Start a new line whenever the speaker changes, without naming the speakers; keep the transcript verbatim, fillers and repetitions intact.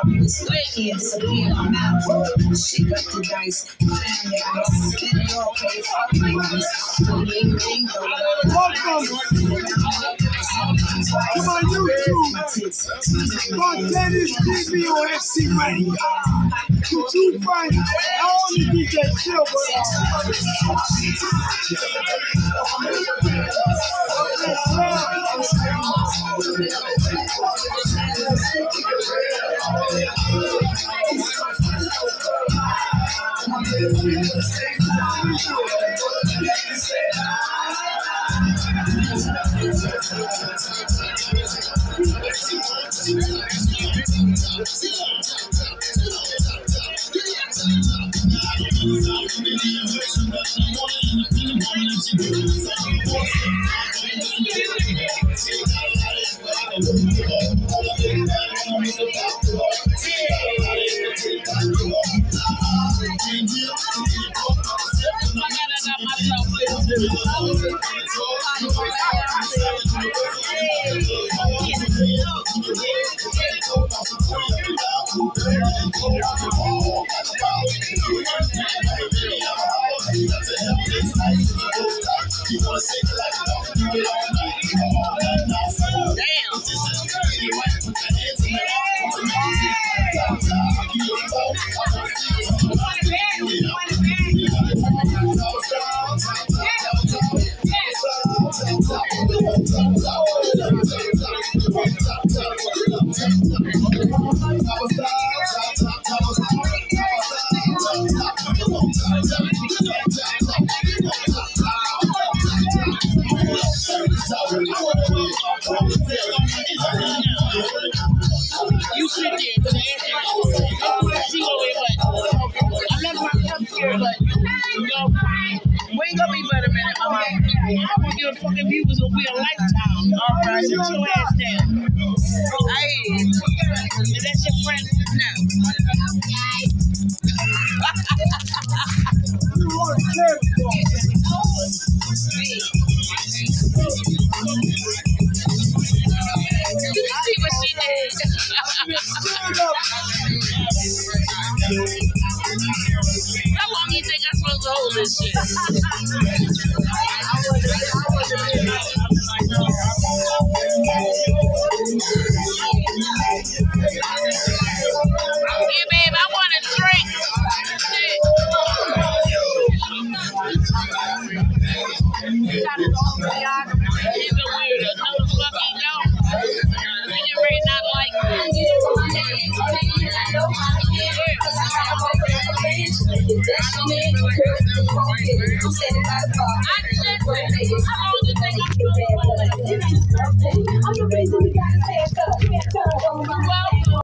This way can't disappear. I'm out. Shake up the dice. Found your ice. Let it all play. Fuck my ice. Anything go.
Welcome to my YouTube. Mark Dennis T V on F C Radio. You two find I only D J Chill, but
you sit there, but I want to see over it, but I'm not going to come here, but you know, we ain't gonna be but a minute, my man. I don't give a fuck if you was gonna be a lifetime. All right, sit your ass down. Hey, is that your friend? No.
you want to care for.
You can see what she did. How long do you think I'm supposed to hold this shit? Hey, babe, I want a drink. He's a weirdo. No, the fuck he don't. You really not like me. I'm the reason we gotta say it.